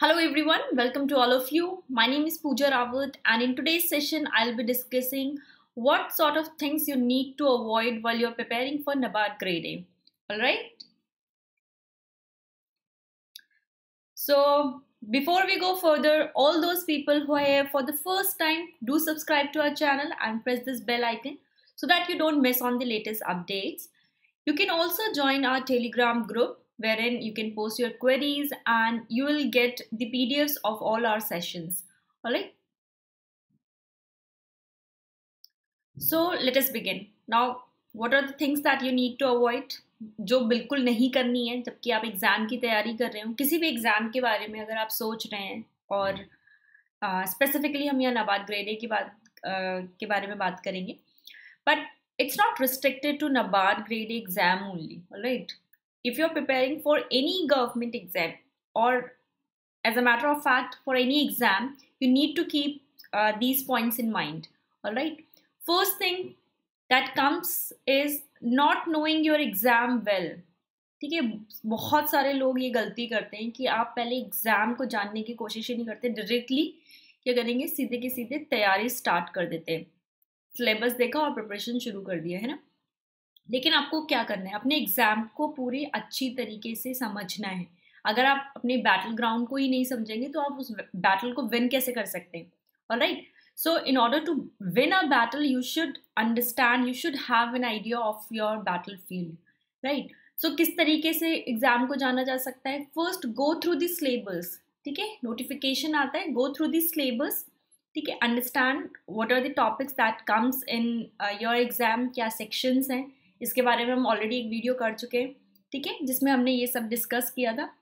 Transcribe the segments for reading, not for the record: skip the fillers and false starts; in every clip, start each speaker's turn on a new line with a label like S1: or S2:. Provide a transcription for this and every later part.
S1: Hello everyone, welcome to all of you. My name is Pooja Rawat and in today's session I'll be discussing what sort of things you need to avoid while you're preparing for NABARD Grade A. Alright? So before we go further, all those people who are here for the first time, do subscribe to our channel and press this bell icon so that you don't miss on the latest updates. You can also join our Telegram group wherein you can post your queries and you will get the PDFs of all our sessions. Alright? So let us begin. Now, what are the things that you need to avoid? जो बिल्कुल नहीं करनी है जबकि आप exam की तैयारी कर रहे हो, किसी भी एग्ज़ाम के बारे में अगर आप सोच रहे हैं और स्पेसिफिकली हम यहाँ नाबार्ड ग्रेड ए के बारे में बात करेंगे, but it's not restricted to NABARD grade exam only, alright? If you're preparing for any government exam or as a matter of fact for any exam, you need to keep these points in mind, alright? First thing that comes is not knowing your exam well. ठीक है, बहुत सारे लोग ये गलती करते हैं कि आप पहले एग्जाम को जानने की कोशिश ही नहीं करते, डायरेक्टली क्या करेंगे, सीधे के सीधे तैयारी स्टार्ट कर देते हैं, सिलेबस देखा और प्रिपरेशन शुरू कर दिया, है ना। लेकिन आपको क्या करना है, अपने एग्जाम को पूरी अच्छी तरीके से समझना है। अगर आप अपने बैटल ग्राउंड को ही नहीं समझेंगे तो आप उस बैटल को विन कैसे कर सकते हैं। Alright, so in order to win a battle you should understand, you should have an idea of your battlefield, right? So किस तरीके से एग्जाम को जाना जा सकता है, first go through the syllabus. ठीक है, नोटिफिकेशन आता है, गो थ्रू द सिलेबस। ठीक है, understand what are the topics that comes in your exam, क्या सेक्शंस हैं, इसके बारे में हम ऑलरेडी एक वीडियो कर चुके हैं। ठीक है, जिसमें हमने ये सब डिस्कस किया था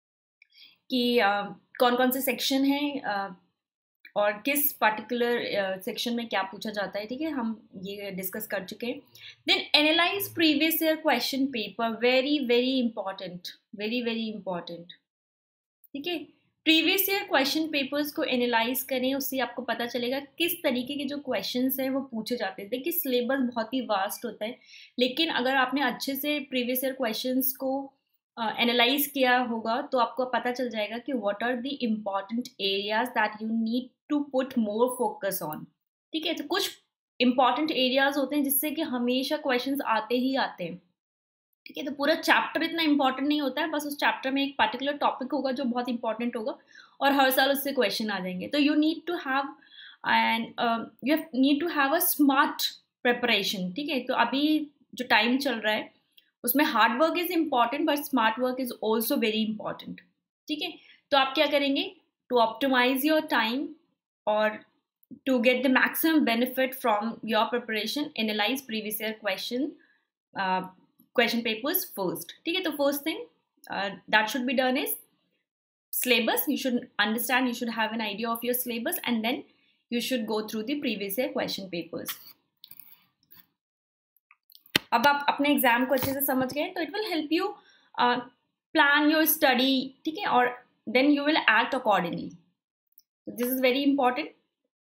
S1: कि कौन कौन से सेक्शन हैं और किस पर्टिकुलर सेक्शन में क्या पूछा जाता है। ठीक है, हम ये डिस्कस कर चुके हैं। Then analyse previous year question paper, very very important, very very important. ठीक है, प्रीवियस ईयर क्वेश्चन पेपर्स को एनालाइज करें, उससे आपको पता चलेगा किस तरीके के जो क्वेश्चंस हैं वो पूछे जाते हैं। देखिए सिलेबस बहुत ही वास्ट होता है, लेकिन अगर आपने अच्छे से प्रीवियस ईयर क्वेश्चंस को एनालाइज किया होगा तो आपको पता चल जाएगा कि what are the important areas that you need to put more focus on. ठीक है, तो कुछ इंपॉर्टेंट एरियाज होते हैं जिससे कि हमेशा क्वेश्चंस आते ही आते हैं। ठीक है, तो पूरा चैप्टर इतना इंपॉर्टेंट नहीं होता है, बस उस चैप्टर में एक पर्टिकुलर टॉपिक होगा जो बहुत इंपॉर्टेंट होगा और हर साल उससे क्वेश्चन आ जाएंगे। तो you need to have you need to have a smart preparation. ठीक है, तो अभी जो टाइम चल रहा है उसमें hard work is important but smart work is also very important. ठीक है, तो आप क्या करेंगे, टू ऑप्टिमाइज योर टाइम और to get the maximum benefit from your preparation, analyze previous year question papers first. ठीक है, तो first thing that should be done is syllabus. You should understand, you should have an idea of your syllabus and then you should go through the previous year question papers. अब आप अपने exam को अच्छे से समझ गए तो it will help you plan your study. ठीक है, और then you will act accordingly. This is very important.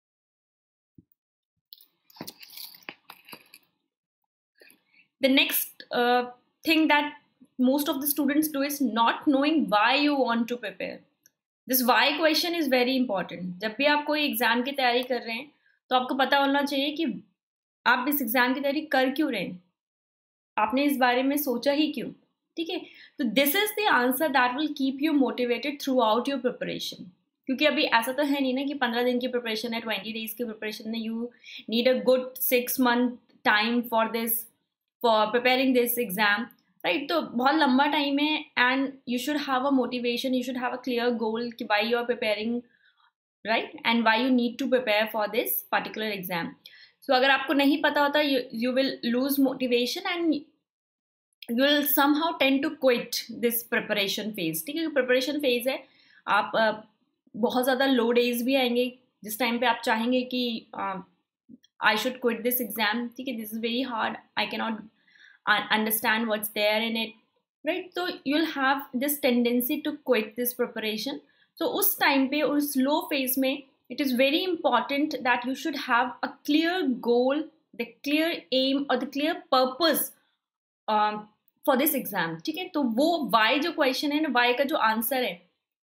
S1: The next thing that most of the students do is not knowing why you want to prepare. This why question is very important. जब भी आप कोई exam की तैयारी कर रहे हैं तो आपको पता होना चाहिए कि आप इस एग्जाम की तैयारी कर क्यों रहे हैं, आपने इस बारे में सोचा ही क्यों। ठीक है, तो this is the answer that will keep you motivated throughout your preparation. क्योंकि अभी ऐसा तो है नहीं ना कि 15 दिन की प्रिपरेशन है, 20 डेज की प्रिपरेशन है। You need a good 6 month time for this, for preparing this exam, right? तो बहुत लंबा टाइम है and you should have a motivation, you should have a clear goal कि why you are preparing, right? And why you need to prepare for this particular exam. So अगर आपको नहीं पता होता you will lose motivation and you will somehow tend to quit this preparation phase. ठीक है, preparation phase है, आप बहुत ज़्यादा low days भी आएंगे जिस टाइम पे आप चाहेंगे कि I should quit this exam. ठीक है, this is very hard, I cannot understand what's there in it, right? So you'll have this tendency to quit this preparation. So उस time पे, उस low phase में, it is very important that you should have a clear goal, the clear aim or the clear purpose for this exam. ठीक है, तो वो why जो question है ना, why का जो answer है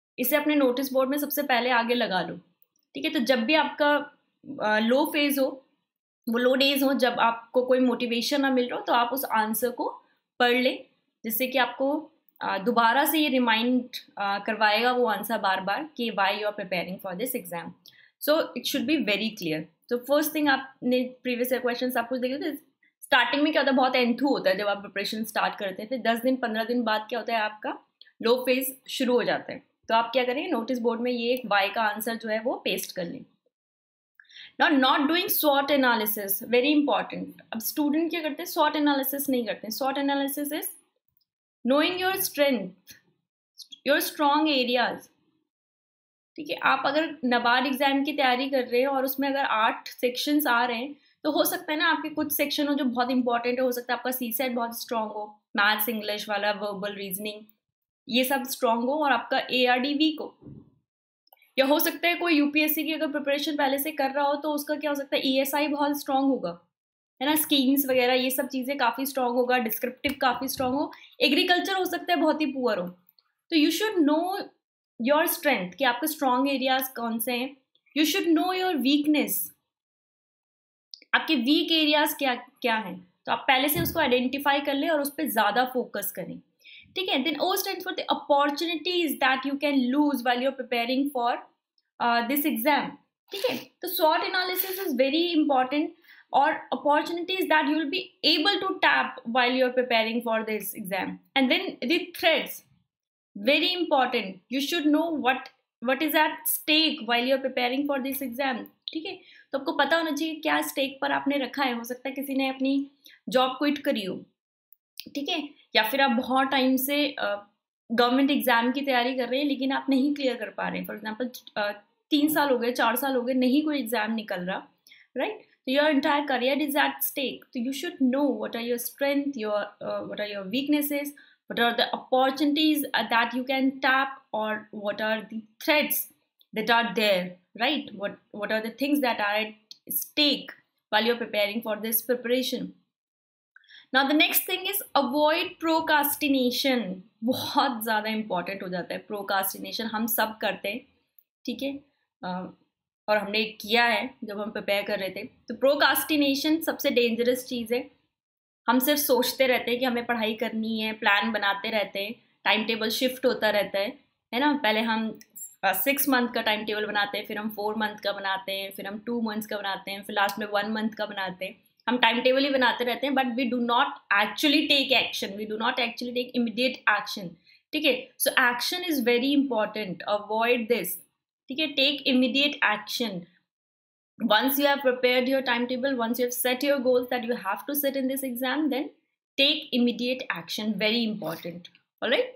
S1: इसे अपने नोटिस बोर्ड में सबसे पहले आगे लगा लो, ठीक है। तो जब भी आपका लो फेज हो, वो लो डेज हो, जब आपको कोई मोटिवेशन ना मिल रहा हो, तो आप उस आंसर को पढ़ ले, जिससे कि आपको दोबारा से ये रिमाइंड करवाएगा वो आंसर बार बार कि why you are preparing for this exam. So it should be very clear. तो फर्स्ट थिंग, आपने प्रीवियस ईयर क्वेश्चन आप कुछ देखे थे, स्टार्टिंग में क्या होता है, बहुत एंथू होता है जब आप प्रिपरेशन स्टार्ट करते हैं, फिर 10 दिन 15 दिन बाद क्या होता है, आपका लो फेज शुरू हो जाता है। तो आप क्या करेंगे, नोटिस बोर्ड में ये वाई का आंसर जो है वो पेस्ट कर लें। Now, not doing SWOT analysis, very important. अब स्टूडेंट क्या करते हैं, SWOT analysis नहीं करते हैं। SWOT analysis is knowing your strength, your strong areas, ठीक है। आप अगर NABARD एग्जाम की तैयारी कर रहे हैं और उसमें अगर 8 सेक्शंस आ रहे हैं, तो हो सकता है ना आपके कुछ सेक्शन हो जो बहुत इंपॉर्टेंट है, हो सकता है आपका CSAT बहुत स्ट्रांग हो, मैथ्स इंग्लिश वाला, वर्बल रीजनिंग, ये सब स्ट्रांग हो, और आपका ARD वीक हो। या हो सकता है कोई यूपीएससी की अगर प्रिपरेशन पहले से कर रहा हो, तो उसका क्या हो सकता है, ESI बहुत स्ट्रांग होगा, है ना, स्कीम्स वगैरह ये सब चीज़ें काफ़ी स्ट्रांग होगा, डिस्क्रिप्टिव काफ़ी स्ट्रांग हो, एग्रीकल्चर हो सकता है बहुत ही पुअर हो। तो you should know your strength, कि आपके स्ट्रांग एरियाज कौन से हैं। You should know your weakness, आपके वीक एरियाज क्या क्या हैं, तो आप पहले से उसको आइडेंटिफाई कर लें और उस पर ज़्यादा फोकस करें, ठीक है। Then O stands for the opportunities that you can lose while you're preparing for this exam, ठीक है। तो SWOT analysis is very important, और opportunities that you will be able to tap while you're preparing for this exam. And then the threats, very important. You should know what is at stake while you're preparing for this exam, ठीक है। तो आपको पता होना चाहिए क्या stake पर आपने रखा है। हो सकता है किसी ने अपनी जॉब क्विट करी हो, ठीक है, या फिर आप बहुत टाइम से गवर्नमेंट एग्जाम की तैयारी कर रहे हैं लेकिन आप नहीं क्लियर कर पा रहे हैं। फॉर एग्जांपल 3 साल हो गए, 4 साल हो गए, नहीं कोई एग्जाम निकल रहा, राइट। तो your entire career is at stake. तो you should know what are your strength, what are your weaknesses, what are the opportunities that you can tap, और what are the threats that are there, right? What are the things that are at stake while you're preparing for this preparation? Now the next thing is avoid procrastination. बहुत ज़्यादा important हो जाता है procrastination, हम सब करते हैं, ठीक है, और हमने किया है जब हम प्रिपेयर कर रहे थे। तो procrastination सबसे डेंजरस चीज़ है। हम सिर्फ सोचते रहते हैं कि हमें पढ़ाई करनी है, प्लान बनाते रहते हैं, टाइम टेबल शिफ्ट होता रहता है ना। पहले हम 6 मंथ का टाइम टेबल बनाते हैं, फिर हम 4 मंथ का बनाते हैं, फिर हम 2 मंथ्स का बनाते हैं, फिर लास्ट में 1 मंथ का बनाते हैं। हम टाइम टेबल ही बनाते रहते हैं, but we do not actually take action, we do not actually take immediate action, ठीक है। So action is very important, avoid this, ठीक है। Take immediate action. Once you have prepared your timetable, once you have set your goals that you have to sit in this exam, then take immediate action, very important, all right.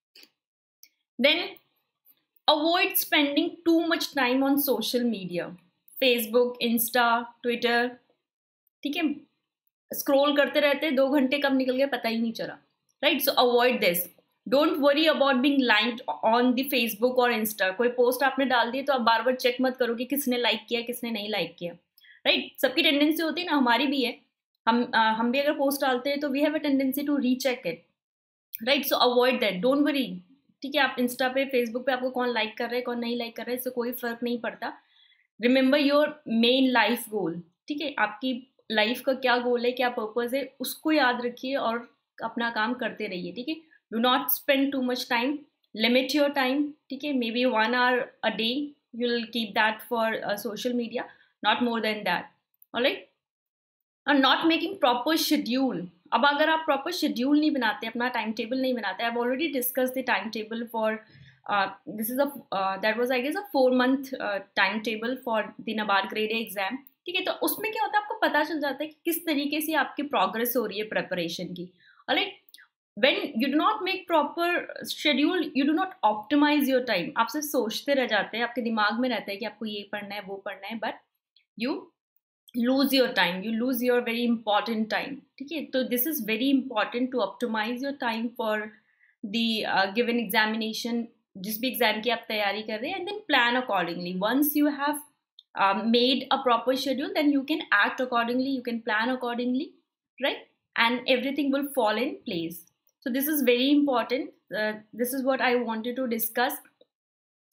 S1: Then avoid spending too much time on social media, Facebook, Insta, Twitter, ठीक है। Scroll करते रहते 2 घंटे कब निकल गए पता ही नहीं चला, right. So avoid this. Don't worry about being liked on the Facebook और इंस्टा। कोई पोस्ट आपने डाल दी तो आप बार बार चेक मत करो कि किसने लाइक किया, किसने नहीं लाइक किया, राइट। सबकी टेंडेंसी होती है ना, हमारी भी है। हम भी अगर पोस्ट डालते हैं तो we have a tendency to recheck it, right. So avoid that, don't worry, ठीक है। आप इंस्टा पे, फेसबुक पे आपको कौन लाइक कर रहा है, कौन नहीं लाइक कर रहा है, इससे कोई फर्क नहीं पड़ता। Remember your main life goal, ठीक है। आपकी लाइफ का क्या गोल है, क्या पर्पस है, उसको याद रखिए और अपना काम करते रहिए, ठीक है। Do not spend too much time, limit your time, ठीक है। Maybe 1 hour a day you will keep that for social media, not more than that, alright. और नॉट मेकिंग प्रॉपर शेड्यूल। अब अगर आप प्रॉपर शेड्यूल नहीं बनाते, अपना time table नहीं बनाते, I have already discuss the time table for this is that was I guess a 4 month time table for the NABARD grade A exam, ठीक है। तो उसमें क्या होता है, आपको पता चल जाता है कि किस तरीके से आपकी प्रोग्रेस हो रही है प्रिपरेशन की, alright. when you do not make proper schedule, you do not optimize your time, आप सिर्फ सोचते रह जाते हैं, आपके दिमाग में रहता है कि आपको ये पढ़ना है, वो पढ़ना है, but you lose your time, you lose your very important time, ठीक है। तो this is very important to optimize your time for the given examination, जिस भी एग्जाम की आप तैयारी कर रहे हैं, and then plan accordingly. Once you have made a proper schedule, then you can act accordingly, you can plan accordingly, right, and everything will fall in place. So this is very important. This is what I wanted to discuss.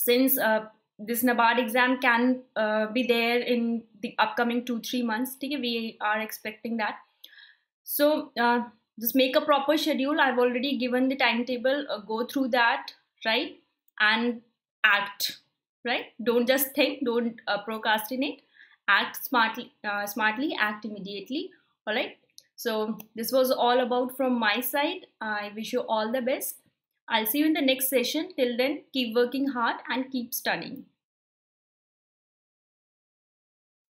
S1: since this NABARD exam can be there in the upcoming 2-3 months. Okay, we are expecting that. So just make a proper schedule. I've already given the timetable. Go through that, right? And act, right? Don't just think. Don't procrastinate. Act smartly. Smartly. Act immediately. All right. So this was all about from my side. I wish you all the best. I'll see you in the next session. Till then, keep working hard and keep studying.